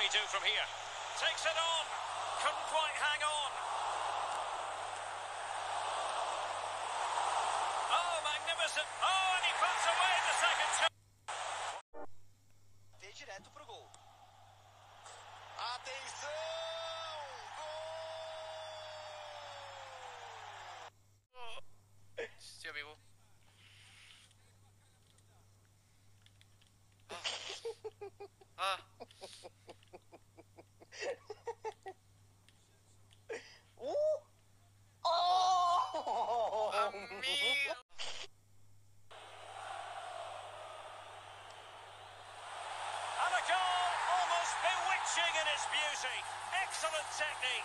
he do from here? Takes it on. Couldn't quite hang on. Oh, magnificent. Oh, and he puts away the second shot. Vê direto pro gol. Atenção! Gol! Sí, amigo. Ah. Oh! Amigo. And a goal almost bewitching in its beauty. Excellent technique.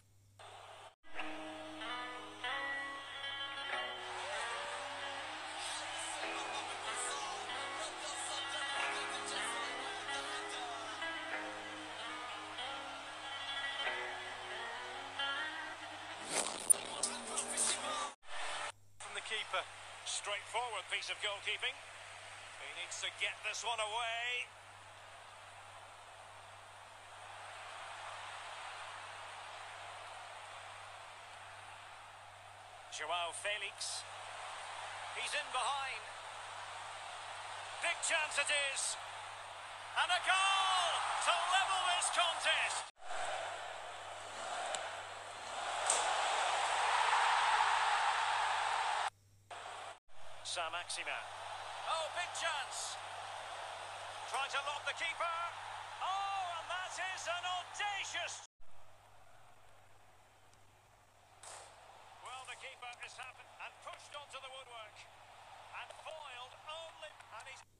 From the keeper. Straightforward piece of goalkeeping. He needs to get this one away. Joao Felix. He's in behind. Big chance it is. And a goal to level this contest. Saint-Maximin. Oh, big chance. Trying to lob the keeper. Oh, and that is an audacious... Well, the keeper is happened and pushed onto the woodwork. And foiled only... And he's...